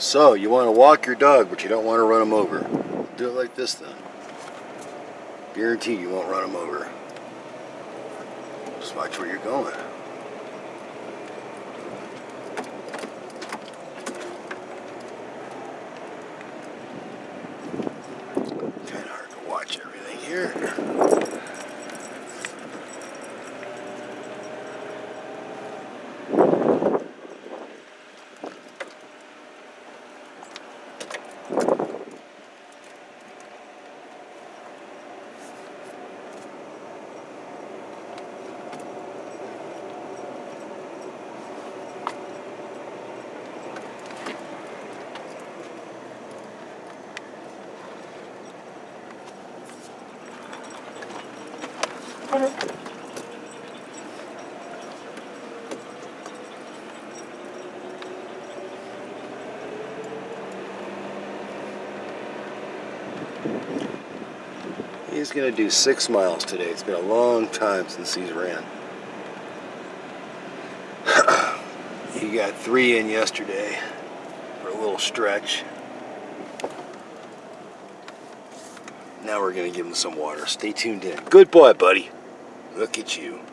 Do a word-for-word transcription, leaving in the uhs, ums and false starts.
So, you want to walk your dog, but you don't want to run him over. Do it like this then. Guaranteed you won't run him over. Just watch where you're going. Kind of hard to watch everything here. He's going to do six miles today. It's been a long time since he's ran. He got three in yesterday for a little stretch. Now we're going to give him some water. Stay tuned in. Good boy, buddy. Look at you.